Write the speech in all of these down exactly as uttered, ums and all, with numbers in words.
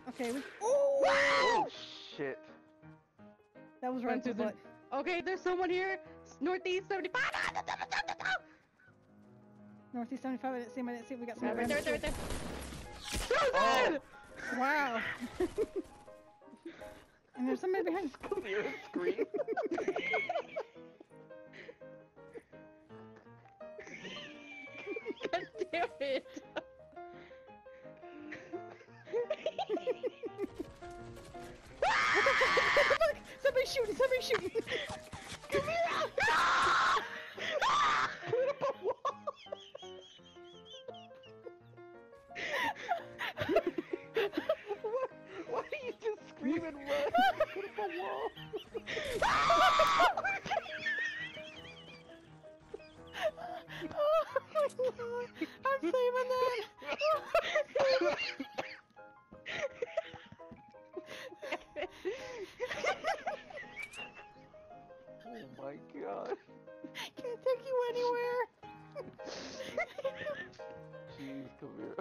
Okay, we... Oh shit. That was right to the butt. Okay, there's someone here. Northeast seventy-five. Northeast seventy-five. I didn't see him. I didn't see him. We got some. Yeah, right there, right there, right there. Oh. Wow. And there's somebody behind. Clear screen. God damn it. Somebody's shooting! Somebody's shooting! Come here! Put up a wall! what? Why are you just screaming run? Put up a wall! Oh my god! I'm saving that! Oh my god. Can't take you anywhere. Jeez, come here.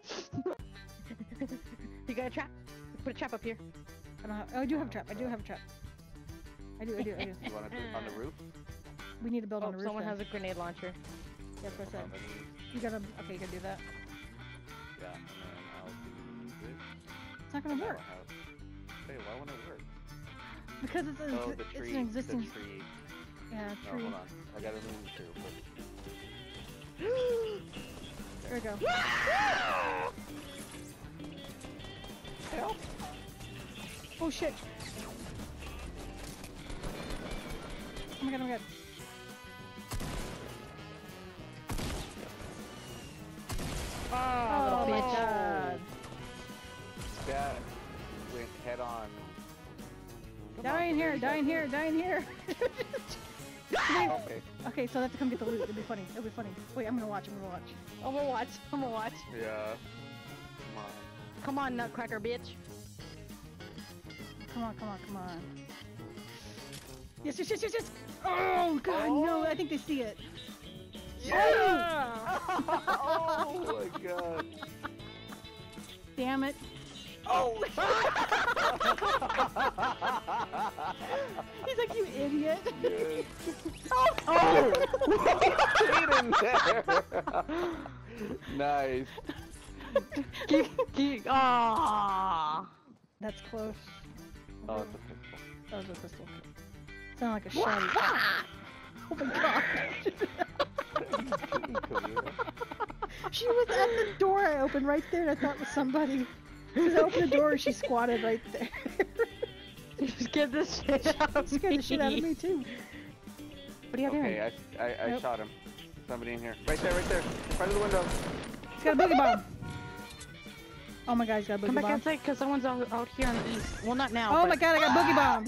You got a trap? Put a trap up here. I don't have, oh, I do have a trap. I do have a trap. I do, I do, I do. You want to do it on the roof? We need to build Oh, on the roof. someone then. has a grenade launcher. That's what I said. How many? You gotta, okay, you can do that. Yeah, and then I'll do this. It's not gonna I work. don't have... Hey, why won't it work? Because it's, a, Oh, the it's tree. an existing... The tree. Yeah, No, tree. hold on. I gotta move the tree real quick. There we go. Help! Oh shit! Oh my god, oh my god. Oh, Oh my bitch. god. That went head on. Come Die on, in here, you die guys- in here, die in here! Okay. Okay, so I have to come get the loot. It'll be funny. It'll be funny. Wait, I'm gonna watch. I'm gonna watch. I'm gonna watch. I'm gonna watch. Yeah. Come on. Come on, nutcracker, bitch. Come on, come on, come on. Yes, yes, yes, yes, yes! Oh god, Oh. no! I think they see it. Yeah! Oh my god. Damn it! Oh! He's like, you idiot! Yes. Oh! Oh! Stayed in there. Nice. keep, keep, ah. That's close. Oh, it's a pistol. That was a pistol. Sounded like a shotty. Oh my god! She was at the door I opened right there and I thought it was somebody. Because I opened the door and she squatted right there. Just get this shit out of me. Scared the shit out of me too. What do you have Okay, here? I, I, I Nope. shot him. Somebody in here. Right there, right there. In front of the window. He's got a boogie bomb. Oh my god, he's got a boogie Come back bomb. inside because someone's out, out here on the east. Well, not now. Oh but... my god, I got a boogie bomb.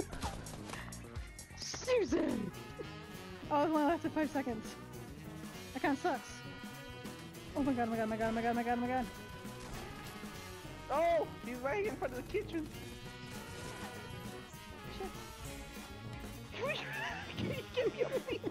Susan! Oh, it's only lasted five seconds. That kind of sucks. Oh my god, oh my god, oh my god, oh my god, oh my god, oh my god. Oh, he's right in front of the kitchen. Shit. Can you get me over me?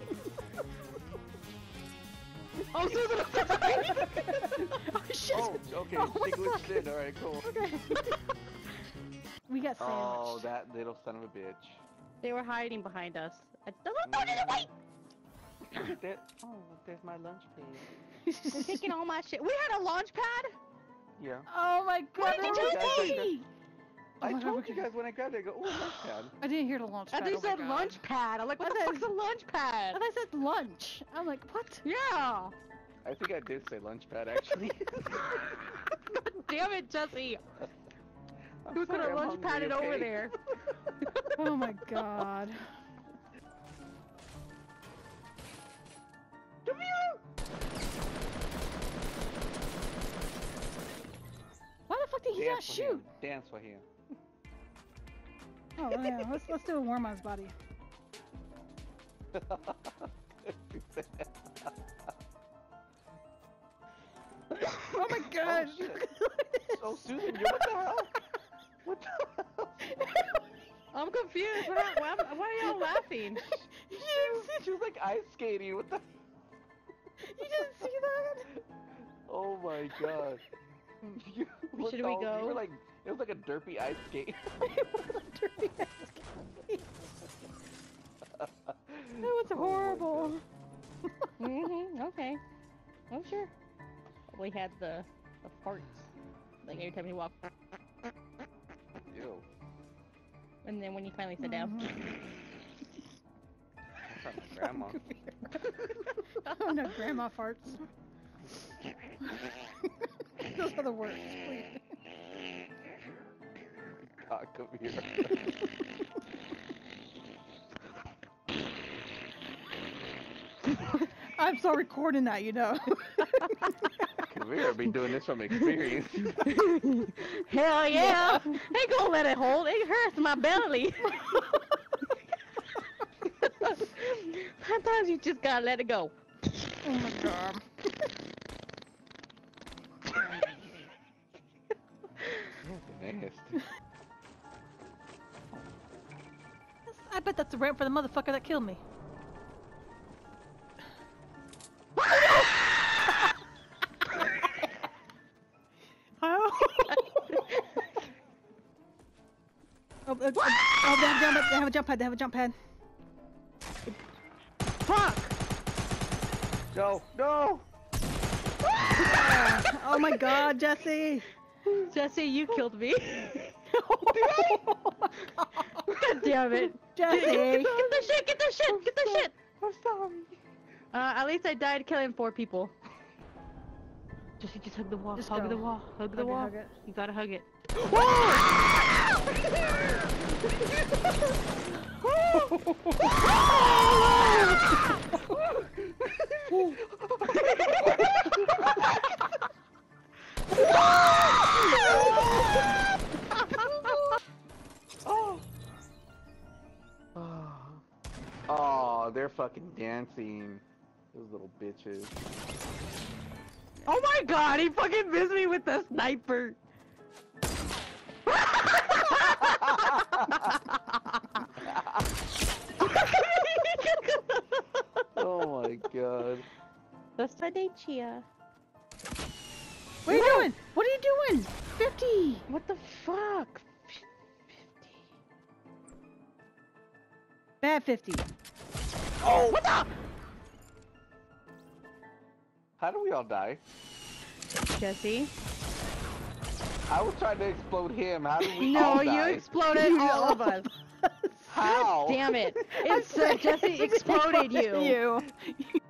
Oh, Susan! Oh shit. Oh, okay. Oh, what she the glitched fuck? in. Alright, cool. Okay. We got Oh, sandwiched. that little son of a bitch. They were hiding behind us. I don't know the way! Look at that. Oh, there's my lunch pad. They're taking all my shit. We had a launch pad? Yeah. Oh my god, What did they're you okay. do? I my God, told we're you good. guys when I grabbed it, I go, oh, lunch pad. I didn't hear the launch I pad. think oh you my said God. launch pad. I'm like, what I the thought- fuck's a launch pad? I thought I said lunch. I'm like, what? Yeah! I think I did say lunch pad, actually. Damn it, Jesse! I'm Who could sorry, have I'm launch padded hungry, over okay? there? Oh my god. Come here! Why the fuck did he not Dance for shoot? him. Dance for him. Oh yeah, let's let's do a warm on his body. Oh my god! Oh, shit. Oh, Susan, you what the hell? What the hell? I'm confused. Why, why, why are y'all laughing? You didn't see, She was like ice skating. What the? you didn't see that? Oh my god. You, Should we oh, go? You were like, it was like a derpy ice skate. Dirty ass skate. That was horrible. Mm-hmm. Okay. Oh sure. We had the the farts. Like every time you walk, Ew. and then when you finally sit down. That's not my grandma. Oh no, grandma farts. Those are the worst. Please. God, come here. I'm still recording that, you know. Come here, I've been doing this from experience. Hell yeah! Ain't gonna let it hold. It hurts my belly. Sometimes you just gotta let it go. Oh my god. Nasty. I bet that's the ramp for the motherfucker that killed me. Oh, oh, uh, uh, oh, they have, jump, they have a jump pad, they have a jump pad. Fuck! No, no! Oh my god, Jesse! Jesse, you killed me. Oh God damn it. Jesse! Get the shit! Get the shit! Get the shit! I'm sorry. Uh, at least I died killing four people. Jesse, just hug the wall. Just hug go. the wall. Hug the Hug it, wall. hug it. You gotta hug it. Oh. Oh, they're fucking dancing. Those little bitches. Oh my god, he fucking missed me with the sniper. Oh my god. That's Chia. What are you doing? What are you doing? fifty! What the fuck? Bad fifty. Oh, what the? How do we all die? Jesse? I was trying to explode him. How did we No, all you die? exploded all of us. How? Damn it. I'm It's uh, saying Jesse exploded you. you.